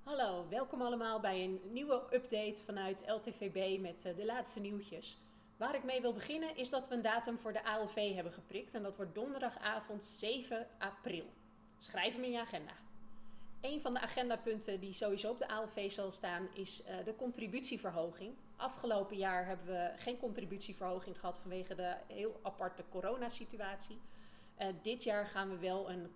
Hallo, welkom allemaal bij een nieuwe update vanuit LTVB met de laatste nieuwtjes. Waar ik mee wil beginnen is dat we een datum voor de ALV hebben geprikt en dat wordt donderdagavond 7 april. Schrijf hem in je agenda. Een van de agendapunten die sowieso op de ALV zal staan is de contributieverhoging. Afgelopen jaar hebben we geen contributieverhoging gehad vanwege de heel aparte coronasituatie. Dit jaar gaan we wel een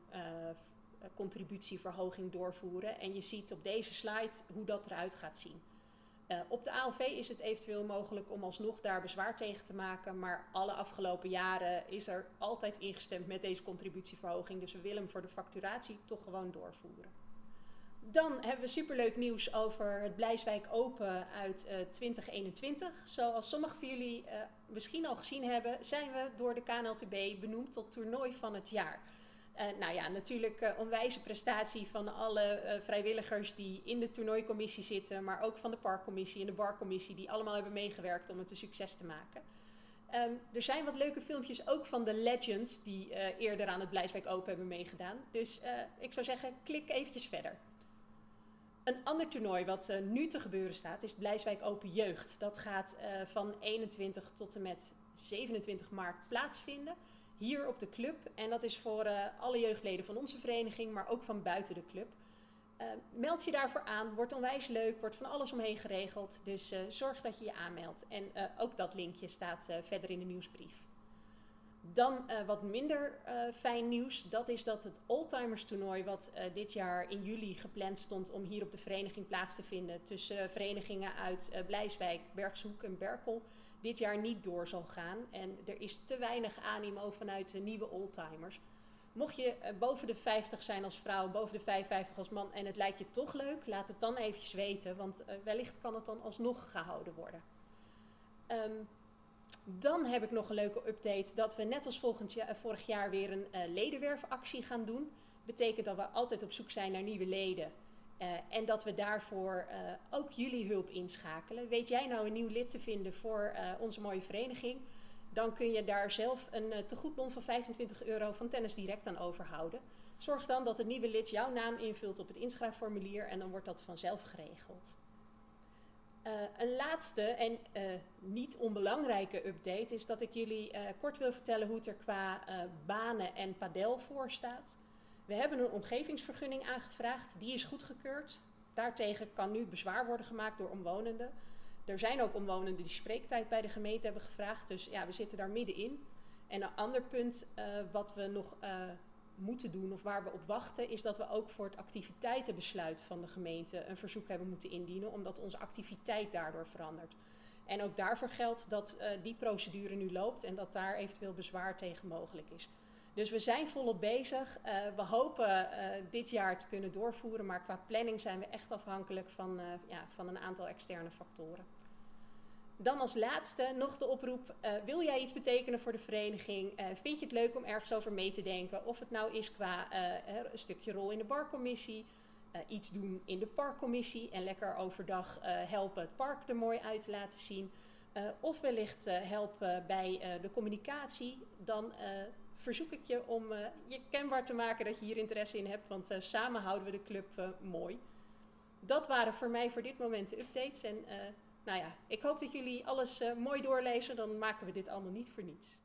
contributieverhoging doorvoeren. En je ziet op deze slide hoe dat eruit gaat zien. Op de ALV is het eventueel mogelijk om alsnog daar bezwaar tegen te maken. Maar alle afgelopen jaren is er altijd ingestemd met deze contributieverhoging. Dus we willen hem voor de facturatie toch gewoon doorvoeren. Dan hebben we superleuk nieuws over het Bleiswijk Open uit 2021. Zoals sommigen van jullie misschien al gezien hebben, zijn we door de KNLTB benoemd tot toernooi van het jaar. Natuurlijk onwijze prestatie van alle vrijwilligers die in de toernooicommissie zitten, maar ook van de parkcommissie en de barcommissie die allemaal hebben meegewerkt om het een succes te maken. Er zijn wat leuke filmpjes ook van de legends die eerder aan het Bleiswijk Open hebben meegedaan. Dus ik zou zeggen, klik eventjes verder. Een ander toernooi wat nu te gebeuren staat is het Bleiswijk Open Jeugd. Dat gaat van 21 tot en met 27 maart plaatsvinden. Hier op de club. En dat is voor alle jeugdleden van onze vereniging, maar ook van buiten de club. Meld je daarvoor aan. Wordt onwijs leuk. Wordt van alles omheen geregeld. Dus zorg dat je je aanmeldt. En ook dat linkje staat verder in de nieuwsbrief. Dan wat minder fijn nieuws. Dat is dat het Oldtimers toernooi wat dit jaar in juli gepland stond om hier op de vereniging plaats te vinden. Tussen verenigingen uit Bleiswijk, Bergshoek en Berkel. Dit jaar niet door zal gaan. En er is te weinig animo vanuit de nieuwe oldtimers. Mocht je boven de 50 zijn als vrouw, boven de 55 als man en het lijkt je toch leuk, laat het dan eventjes weten. Want wellicht kan het dan alsnog gehouden worden. Dan heb ik nog een leuke update dat we net als vorig jaar weer een ledenwerfactie gaan doen. Betekent dat we altijd op zoek zijn naar nieuwe leden. En dat we daarvoor ook jullie hulp inschakelen. Weet jij nou een nieuw lid te vinden voor onze mooie vereniging? Dan kun je daar zelf een tegoedbon van €25 van Tennis Direct aan overhouden. Zorg dan dat het nieuwe lid jouw naam invult op het inschrijfformulier en dan wordt dat vanzelf geregeld. Een laatste en niet onbelangrijke update is dat ik jullie kort wil vertellen hoe het er qua banen en padel voor staat. We hebben een omgevingsvergunning aangevraagd, die is goedgekeurd. Daartegen kan nu bezwaar worden gemaakt door omwonenden. Er zijn ook omwonenden die spreektijd bij de gemeente hebben gevraagd, dus ja, we zitten daar middenin. En een ander punt wat we nog moeten doen of waar we op wachten is dat we ook voor het activiteitenbesluit van de gemeente een verzoek hebben moeten indienen, omdat onze activiteit daardoor verandert. En ook daarvoor geldt dat die procedure nu loopt en dat daar eventueel bezwaar tegen mogelijk is. Dus we zijn volop bezig. We hopen dit jaar te kunnen doorvoeren, maar qua planning zijn we echt afhankelijk van een aantal externe factoren. Dan als laatste nog de oproep, wil jij iets betekenen voor de vereniging? Vind je het leuk om ergens over mee te denken? Of het nou is qua een stukje rol in de barcommissie, iets doen in de parkcommissie en lekker overdag helpen het park er mooi uit te laten zien. Of wellicht helpen bij de communicatie, dan verzoek ik je om je kenbaar te maken dat je hier interesse in hebt, want samen houden we de club mooi. Dat waren voor mij voor dit moment de updates en ik hoop dat jullie alles mooi doorlezen, dan maken we dit allemaal niet voor niets.